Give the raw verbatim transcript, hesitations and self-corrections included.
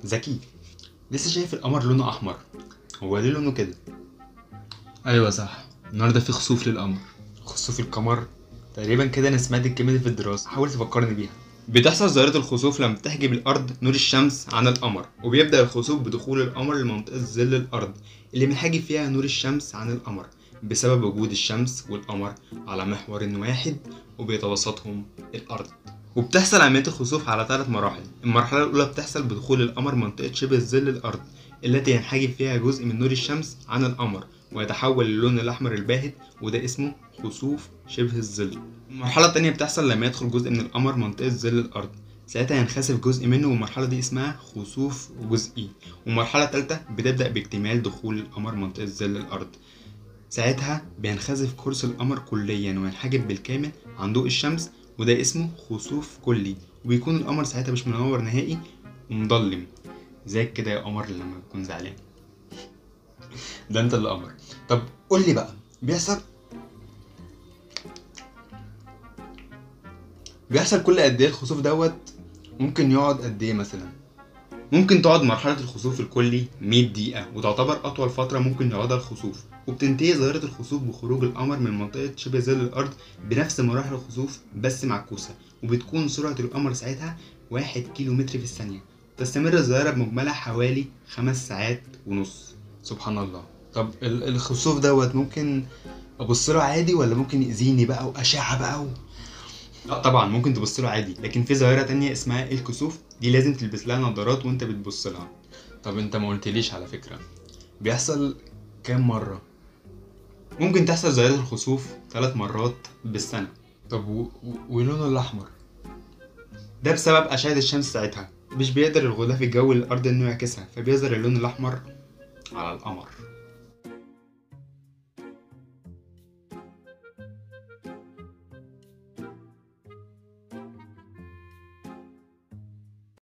ذكي، لسه شايف القمر لونه احمر، هو ليه لونه كده؟ ايوه صح، النهارده في خسوف للقمر. خسوف القمر؟ تقريبا كده انا سمعت الكلمه دي في الدراسه، حاول تفكرني بيها. بتحصل ظاهرة الخسوف لما تحجب الأرض نور الشمس عن القمر، وبيبدأ الخسوف بدخول القمر لمنطقة ظل الأرض اللي بنحجب فيها نور الشمس عن القمر بسبب وجود الشمس والقمر على محور واحد وبيتوسطهم الأرض. وبتحصل عملية الخسوف على ثلاث مراحل. المرحلة الأولى بتحصل بدخول القمر منطقة شبه ظل الأرض التي ينحجب فيها جزء من نور الشمس عن القمر ويتحول للون الأحمر الباهت، وده اسمه خسوف شبه الظل. المرحلة التانية بتحصل لما يدخل جزء من القمر منطقة ظل الأرض، ساعتها ينخسف جزء منه والمرحلة دي اسمها خسوف جزئي. والمرحلة التالتة بتبدأ باكتمال دخول القمر منطقة ظل الأرض، ساعتها بينخسف قرص القمر كليا وينحجب بالكامل عن ضوء الشمس، وده اسمه خسوف كلي. وبيكون القمر ساعتها مش منور نهائي ومضلم زيك كده يا قمر لما بتكون زعلان. ده انت اللي قمر. طب قول لي بقى، بيحصل بيحصل كل قد ايه الخسوف دوت؟ ممكن يقعد قد ايه مثلا؟ ممكن تقعد مرحلة الخسوف الكلي مية دقيقة، وتعتبر أطول فترة ممكن يقعدها الخسوف. وبتنتهي ظاهرة الخسوف بخروج القمر من منطقة شبه ظل الأرض بنفس مراحل الخسوف بس معكوسة، وبتكون سرعة القمر ساعتها واحد كيلو متر في الثانية. تستمر الظاهرة بمجملها حوالي خمس ساعات ونص. سبحان الله. طب ال- الخسوف دوت ممكن ابص له عادي ولا ممكن يأذيني بقى واشعة بقى و... لا طبعا ممكن تبص له عادي، لكن في ظاهرة تانية اسمها الكسوف، دي لازم تلبس لها نظارات وانت بتبص لها. طب انت ما قلتليش على فكرة، بيحصل كام مرة؟ ممكن تحصل ظاهرة الخسوف ثلاث مرات بالسنة. طب و... و... ولونه الاحمر؟ ده بسبب أشعة الشمس ساعتها مش بيقدر الغلاف الجوي للأرض إنه يعكسها، فبيظهر اللون الأحمر على القمر.